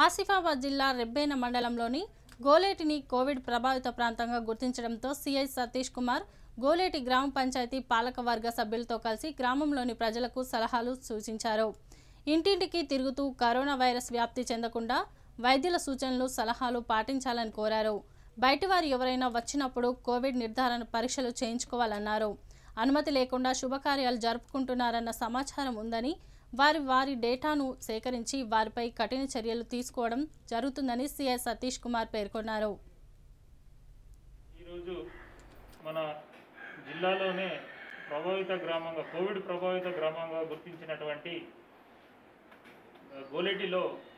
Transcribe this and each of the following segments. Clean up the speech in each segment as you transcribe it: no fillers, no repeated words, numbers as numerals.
ఆసిఫాబాద్ జిల్లా రెబ్బేన మండలంలోని గోలేటిని కోవిడ్ ప్రభావిత ప్రాంతంగా గుర్తించడంతో సిఐ సతీష్ కుమార్ గోలేటి గ్రామ పంచాయతీ పాలకవర్గ సభ్యులతో కలిసి గ్రామంలోని ప్రజలకు సలహాలు సూచించారు. ఇంటింటికి తిరుగుతూ కరోనా వైరస్ వ్యాప్తి చెందకుండా వైద్యుల సూచనలు సలహాలు పాటించాలని కోరారు. బయటివారు ఎవరైనా వచ్చినప్పుడు కోవిడ్ నిర్ధారణ పరీక్షలు చేయించుకోవాలన్నారు. అనుమతి లేకుండా శుభకార్యాలు జరుపుకుంటున్నారన్న సమాచారం ఉందని వారి డేటాను సేకరించి వారిపై కఠిన చర్యలు తీసుకోవడం జరుగుతుందని సిఐ సతీష్ కుమార్ పేర్కొన్నారు. ఈరోజు మన జిల్లాలోనే కోవిడ్ ప్రభావిత గ్రామంగా గుర్తించినటువంటి గోలేటిలో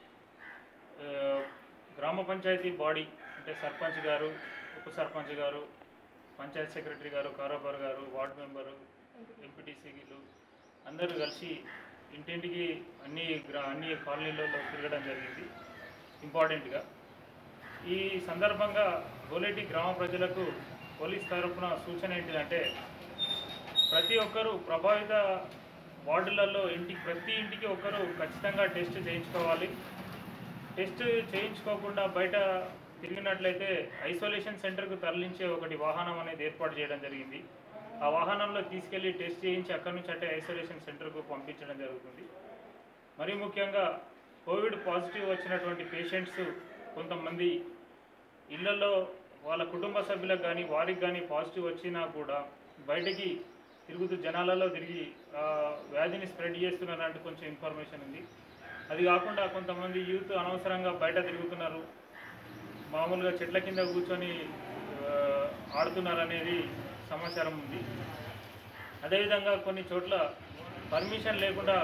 గ్రామ పంచాయతీ బాడీ అంటే సర్పంచ్ గారు, ఉప సర్పంచ్ గారు, పంచాయత్ సెక్రటరీ గారు, కారోబార్ గారు, వార్డు మెంబరు, ఎంపీటీసీలు అందరూ కలిసి ఇంటింటికి అన్ని కాలనీలలో తిరగడం జరిగింది. ఇంపార్టెంట్గా ఈ సందర్భంగా గోలేటి గ్రామ ప్రజలకు పోలీస్ తరఫున సూచన ఏంటిదంటే ప్రతి ఒక్కరూ ప్రభావిత వార్డులలో ప్రతి ఇంటికి ఒకరు ఖచ్చితంగా టెస్ట్ చేయించుకోవాలి. టెస్ట్ చేయించుకోకుండా బయట తిరిగినట్లయితే ఐసోలేషన్ సెంటర్కు తరలించే ఒకటి వాహనం అనేది ఏర్పాటు చేయడం జరిగింది. ఆ వాహనంలో తీసుకెళ్లి టెస్ట్ చేయించి అక్కడి నుంచి అంటే ఐసోలేషన్ సెంటర్కు పంపించడం జరుగుతుంది. మరీ ముఖ్యంగా కోవిడ్ పాజిటివ్ వచ్చినటువంటి పేషెంట్స్ కొంతమంది ఇళ్లలో వాళ్ళ కుటుంబ సభ్యులకు కానీ వారికి కానీ పాజిటివ్ వచ్చినా కూడా బయటికి తిరుగుతూ జనాలలో తిరిగి వ్యాధిని స్ప్రెడ్ చేస్తున్నారంటే కొంచెం ఇన్ఫర్మేషన్ ఉంది. అది కాకుండా కొంతమంది యూత్ అనవసరంగా బయట తిరుగుతున్నారు, మామూలుగా చెట్ల కింద కూర్చొని ఆడుతున్నారనేది సమాచారం ఉంది. అదేవిధంగా కొన్ని చోట్ల పర్మిషన్ లేకుండా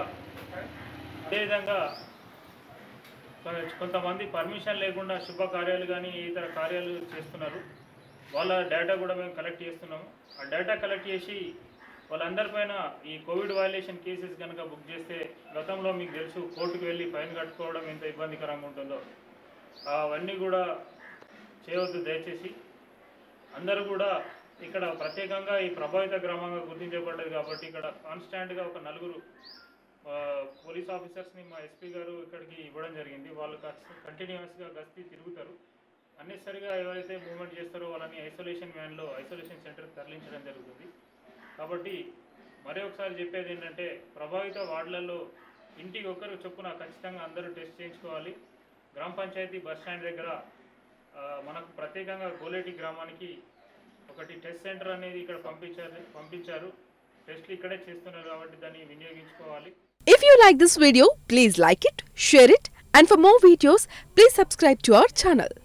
కొంతమంది పర్మిషన్ లేకుండా శుభకార్యాలు కానీ ఇతర కార్యాలు చేస్తున్నారు. వాళ్ళ డేటా కూడా మేము కలెక్ట్ చేస్తున్నాము. ఆ డేటా కలెక్ట్ చేసి వాళ్ళందరిపైన ఈ కోవిడ్ వైలేషన్ కేసెస్ కనుక బుక్ చేస్తే గతంలో మీకు తెలుసు కోర్టుకు వెళ్ళి ఫైన్ కట్టుకోవడం ఎంత ఇబ్బందికరంగా ఉంటుందో అవన్నీ కూడా చేయవద్దు. దయచేసి అందరూ కూడా ఇక్కడ ప్రత్యేకంగా ఈ ప్రభావిత గ్రామంగా గుర్తించబడ్డది కాబట్టి ఇక్కడ కాన్స్టాంట్గా ఒక 4 పోలీస్ ఆఫీసర్స్ని మా ఎస్పీ గారు ఇక్కడికి ఇవ్వడం జరిగింది. వాళ్ళు కంటిన్యూస్గా గస్తీ తిరుగుతారు. అన్నెసరిగా ఎవరైతే మూవ్మెంట్ చేస్తారో వాళ్ళని ఐసోలేషన్ వ్యాన్లో ఐసోలేషన్ సెంటర్కి తరలించడం జరుగుతుంది. కాబట్టి మరీ ఒకసారి చెప్పేది ఏంటంటే ప్రభావిత వార్డులలో ఇంటికి ఒకరు చొప్పున ఖచ్చితంగా అందరూ టెస్ట్ చేయించుకోవాలి. గ్రామ పంచాయతీ బస్టాండ్ దగ్గర మనకు ప్రత్యేకంగా గోలేటి గ్రామానికి ఒకటి టెస్ట్ సెంటర్ అనేది ఇక్కడ పంపించారు. టెస్ట్లు ఇక్కడే చేస్తున్నారు కాబట్టి దాన్ని వినియోగించుకోవాలి. If you like this video, please like it, share it, and for more videos, please subscribe to our channel.